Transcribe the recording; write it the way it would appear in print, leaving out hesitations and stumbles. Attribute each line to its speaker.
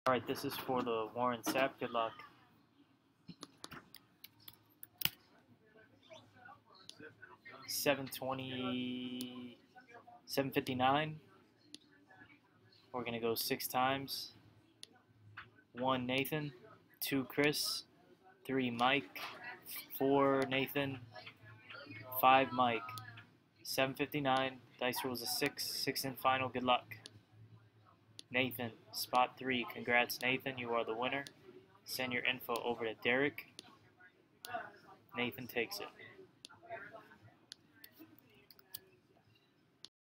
Speaker 1: Alright, this is for the Warren Sapp. Good luck. $7.20, $7.59. We're going to go 6 times. 1 Nathan, 2 Chris, 3 Mike, 4 Nathan, 5 Mike. $7.59. Dice rolls a 6. 6 in final. Good luck. Nathan, spot 3. Congrats, Nathan. You are the winner. Send your info over to Derek. Nathan takes it.